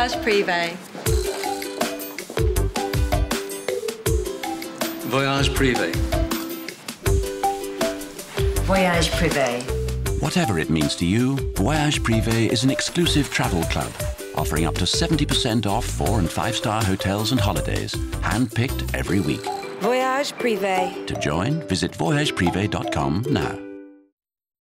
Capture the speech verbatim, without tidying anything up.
Voyage Prive. Voyage Prive. Voyage Prive. Whatever it means to you, Voyage Prive is an exclusive travel club offering up to seventy percent off four and five-star hotels and holidays, hand-picked every week. Voyage Prive. To join, visit voyage prive dot com now.